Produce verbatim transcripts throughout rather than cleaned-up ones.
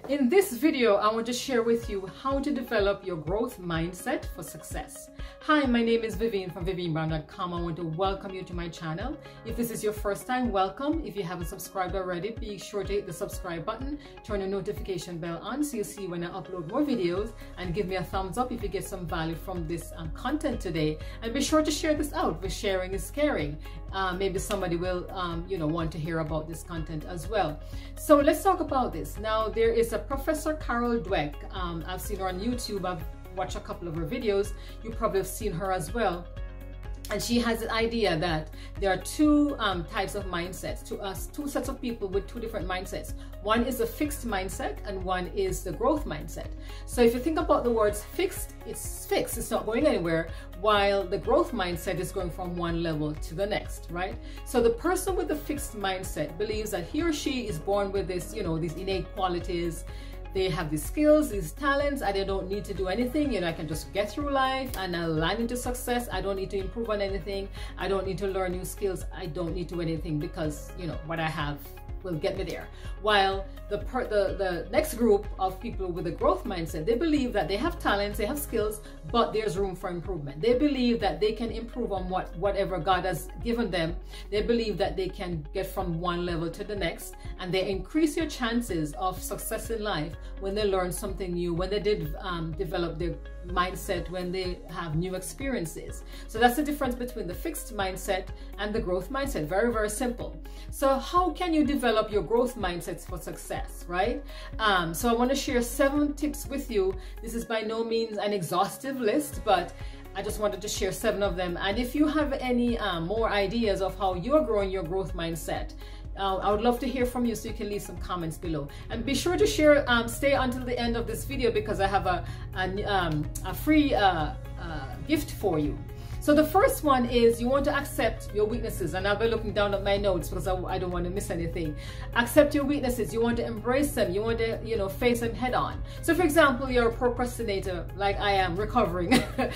In this video, I want to share with you how to develop your growth mindset for success. Hi, my name is Vivian from vivian brown dot com. I want to welcome you to my channel. If this is your first time, welcome. If you haven't subscribed already, be sure to hit the subscribe button, turn the notification bell on so you see when I upload more videos, and give me a thumbs up if you get some value from this um, content today. And be sure to share this out, because sharing is caring. Uh, maybe somebody will um, you know, want to hear about this content as well. So let's talk about this. Now, there is a Professor Carol Dweck. Um, I've seen her on YouTube. I've watched a couple of her videos. You probably have seen her as well. And she has the idea that there are two um, types of mindsets, to us, two sets of people with two different mindsets. One is a fixed mindset and one is the growth mindset. So if you think about the words fixed, it's fixed, it's not going anywhere, while the growth mindset is going from one level to the next, right? So the person with the fixed mindset believes that he or she is born with this, you know, these innate qualities. They have these skills, these talents, and they don't need to do anything. You know, I can just get through life and I'll land into success. I don't need to improve on anything. I don't need to learn new skills. I don't need to do anything because, you know, what I have will get me there. While the, per, the the next group of people with a growth mindset, they believe that they have talents, they have skills, but there's room for improvement. They believe that they can improve on what whatever God has given them. They believe that they can get from one level to the next, and they increase your chances of success in life when they learn something new, when they did um, develop their mindset, when they have new experiences. So that's the difference between the fixed mindset and the growth mindset. Very, very simple. So how can you develop your growth mindsets for success, right? Um, so I want to share seven tips with you. This is by no means an exhaustive list, but I just wanted to share seven of them. And if you have any um, more ideas of how you're growing your growth mindset, Uh, I would love to hear from you, so you can leave some comments below. And be sure to share, um, stay until the end of this video, because I have a, a, um, a free uh, uh, gift for you. So the first one is you want to accept your weaknesses, and I'll be looking down at my notes because I, I don't want to miss anything. Accept your weaknesses. You want to embrace them. You want to, you know, face them head on. So for example, you're a procrastinator like I am, recovering.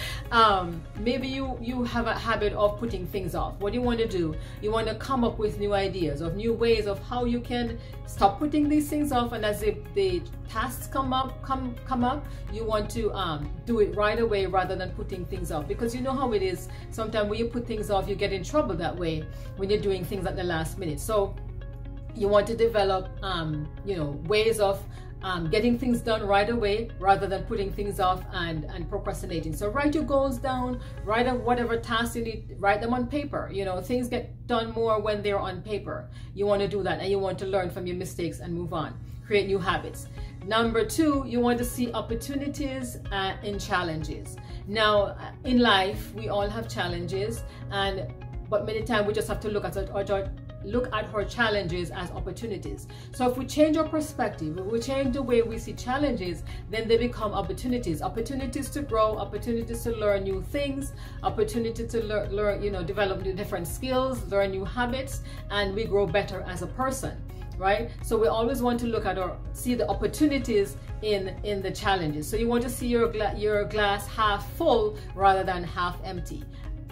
um, maybe you, you have a habit of putting things off. What do you want to do? You want to come up with new ideas, of new ways of how you can stop putting these things off, and as the, the tasks come up, come, come up, you want to um, do it right away rather than putting things off, because you know how it is. Sometimes when you put things off, you get in trouble that way when you're doing things at the last minute. So you want to develop, um, you know, ways of um, getting things done right away rather than putting things off and, and procrastinating. So write your goals down, write whatever tasks you need, write them on paper. You know, things get done more when they're on paper. You want to do that, and you want to learn from your mistakes and move on. Create new habits. Number two, you want to see opportunities uh, in challenges. Now, in life, we all have challenges, and but many times we just have to look at our, look at our challenges as opportunities. So if we change our perspective, if we change the way we see challenges, then they become opportunities. Opportunities to grow, opportunities to learn new things, opportunity to learn, learn you know, develop new different skills, learn new habits, and we grow better as a person. Right? So we always want to look at or see the opportunities in in the challenges. So you want to see your gla your glass half full rather than half empty.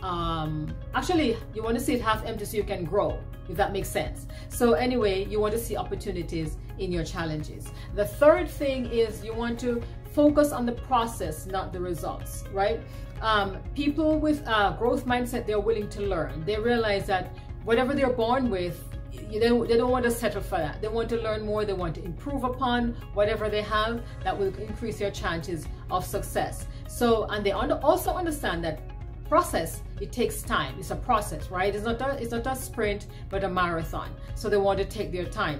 Um, actually, you want to see it half empty so you can grow, if that makes sense. So anyway, you want to see opportunities in your challenges. The third thing is you want to focus on the process, not the results, right? Um, people with a growth mindset, they're willing to learn. They realize that whatever they're born with, You don't, they don't want to settle for that. They want to learn more. They want to improve upon whatever they have that will increase their chances of success. So, and they also understand that process, it takes time. It's a process, right? It's not a, it's not a sprint, but a marathon. So they want to take their time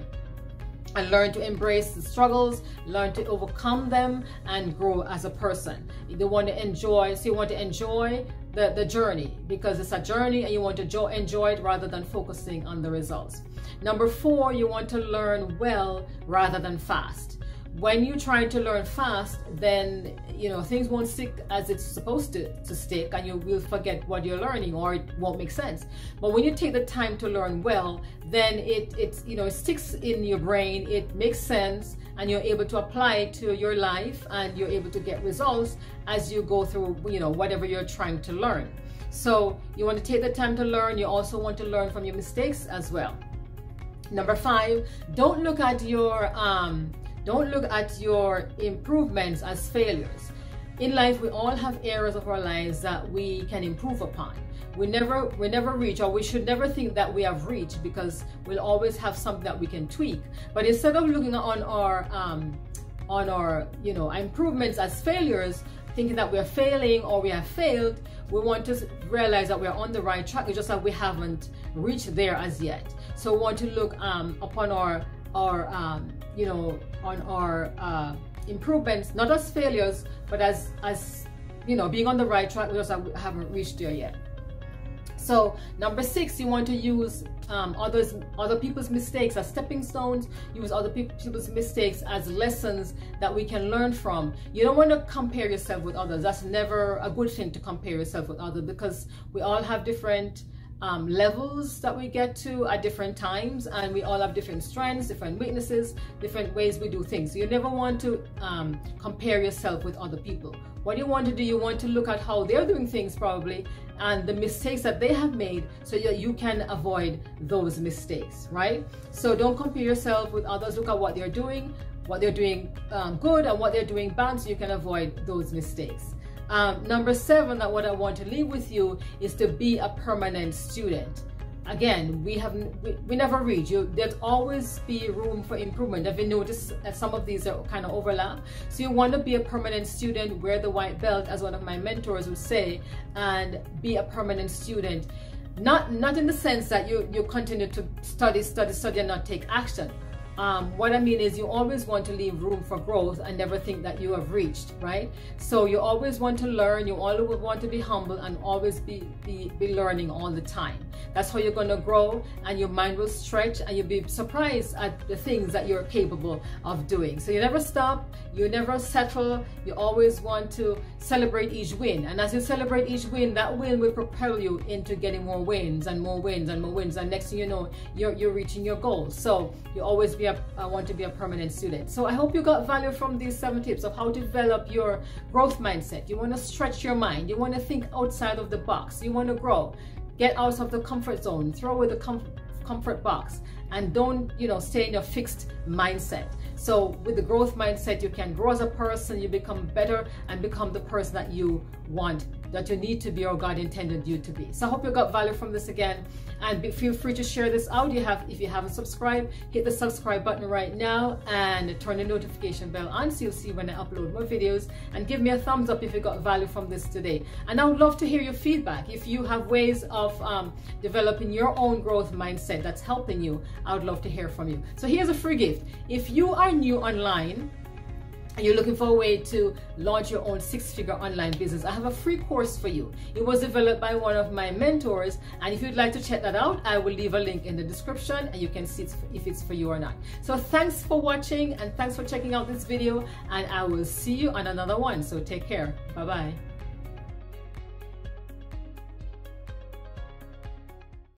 and learn to embrace the struggles, learn to overcome them, and grow as a person. They want to enjoy, so you want to enjoy the, the journey, because it's a journey and you want to enjoy it rather than focusing on the results. Number four, you want to learn well rather than fast. When you try to learn fast, then you know things won't stick as it's supposed to, to stick, and you will forget what you're learning, or it won't make sense. But when you take the time to learn well, then it it's you know it sticks in your brain, it makes sense, and you're able to apply it to your life, and you're able to get results as you go through you know whatever you're trying to learn. So you want to take the time to learn. You also want to learn from your mistakes as well. Number five, don't look at your um Don't look at your improvements as failures. In life, we all have areas of our lives that we can improve upon. We never, we never reach, or we should never think that we have reached, because we'll always have something that we can tweak. But instead of looking on our, um, on our, you know, improvements as failures, thinking that we are failing or we have failed, we want to realize that we're on the right track. It's just that we haven't reached there as yet. So we want to look um, upon our, our um, you know, on our uh, improvements, not as failures, but as, as you know, being on the right track. We just haven't reached there yet. So number six, you want to use um, others, other people's mistakes as stepping stones. Use other people's mistakes as lessons that we can learn from. You don't want to compare yourself with others. That's never a good thing, to compare yourself with others, because we all have different um, levels that we get to at different times, and we all have different strengths, different weaknesses, different ways we do things. So you never want to um, compare yourself with other people. What you want to do, you want to look at how they're doing things probably, and the mistakes that they have made, so that you can avoid those mistakes, right? So don't compare yourself with others. Look at what they're doing, what they're doing um, good and what they're doing bad, so you can avoid those mistakes. Um, number seven, that what I want to leave with you is to be a permanent student. Again, we have we, we never reach. You, there's always be room for improvement. Have you noticed that some of these are kind of overlap? So you want to be a permanent student, wear the white belt, as one of my mentors would say, and be a permanent student. Not not in the sense that you you continue to study, study, study, and not take action. Um, what I mean is, you always want to leave room for growth and never think that you have reached, right? So you always want to learn, you always want to be humble, and always be, be, be learning all the time. That's how you're going to grow, and your mind will stretch, and you'll be surprised at the things that you're capable of doing. So you never stop, you never settle, you always want to celebrate each win. And as you celebrate each win, that win will propel you into getting more wins and more wins and more wins. And next thing you know, you're, you're reaching your goals. So you always be a, uh, want to be a permanent student. So I hope you got value from these seven tips of how to develop your growth mindset. You want to stretch your mind. You want to think outside of the box. You want to grow. Get out of the comfort zone. Throw away the com comfort box, and don't, you know, stay in your fixed mindset. So with the growth mindset, you can grow as a person, you become better, and become the person that you want, that you need to be, or God intended you to be. So I hope you got value from this again, and be, feel free to share this out. You have, if you haven't subscribed, hit the subscribe button right now and turn the notification bell on, so you'll see when I upload more videos, and give me a thumbs up if you got value from this today. And I would love to hear your feedback. If you have ways of um, developing your own growth mindset that's helping you, I would love to hear from you. So here's a free gift. If you are new online and you're looking for a way to launch your own six-figure online business, I have a free course for you. It was developed by one of my mentors, and if you'd like to check that out, I will leave a link in the description, and you can see if it's for you or not. So thanks for watching, and thanks for checking out this video, and I will see you on another one. So take care. Bye-bye.